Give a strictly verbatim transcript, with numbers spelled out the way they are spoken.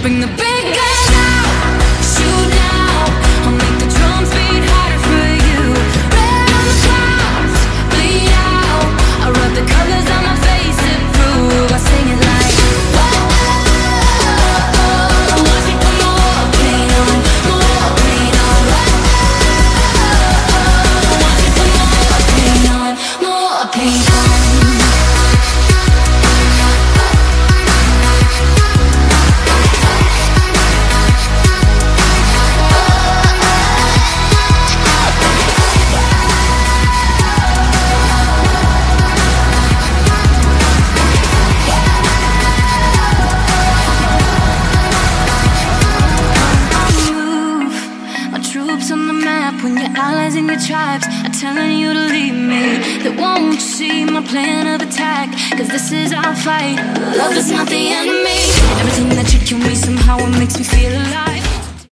Bring the big guns out, shoot now. I'll make the drums beat harder for you. Red on the clouds, bleed out. I'll rub the colors on my face and prove. I sing it like whoa. Watch me put more pain on, more pain on. Watch me put more pain on, more pain on. On the map, when your allies and your tribes are telling you to leave me, they won't see my plan of attack, cause this is our fight. Love is not the enemy. Everything that you kill me, somehow it makes me feel alive.